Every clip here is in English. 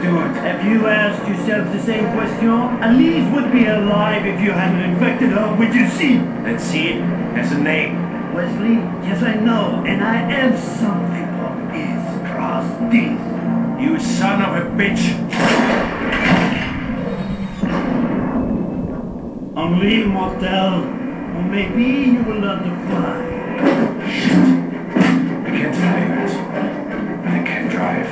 Stewart. Have you asked yourself the same question? Elise would be alive if you hadn't infected her with your seed. That seed has a name. Wesley, yes I know, and I am something of is cross D. You son of a bitch. Only mortel, or maybe you will learn to fly. Shit. I can't fly yet, but I can drive.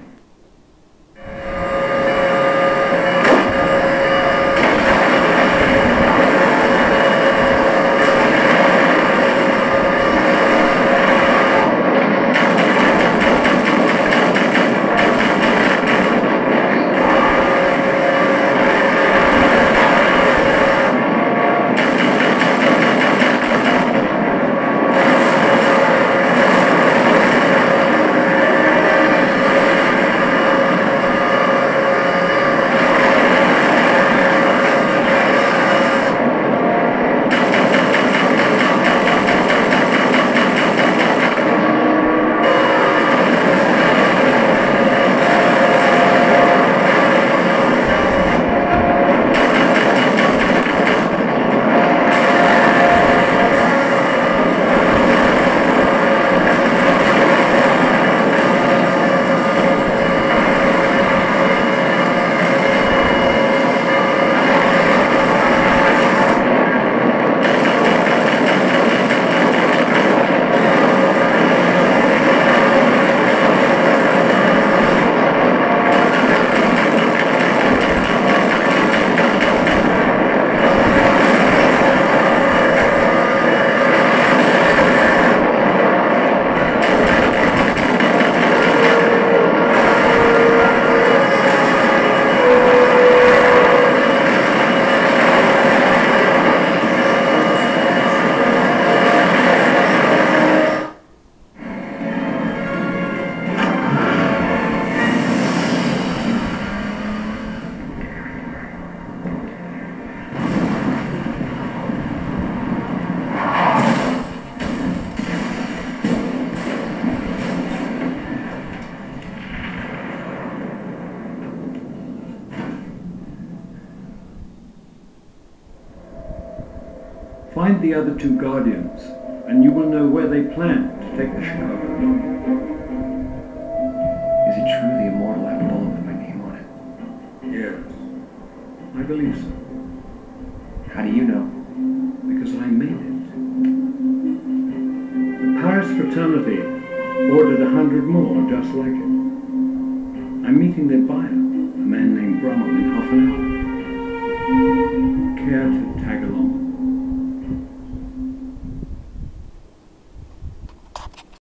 Find the other two Guardians, and you will know where they plan to take the Chicago dome. Is it true the Immortal have a bullet with my name on it? Yes, I believe so. How do you know? Because I made it. The Paris fraternity ordered 100 more just like it. I'm meeting their buyer, a man named Brom, in half an hour. Care to tag along?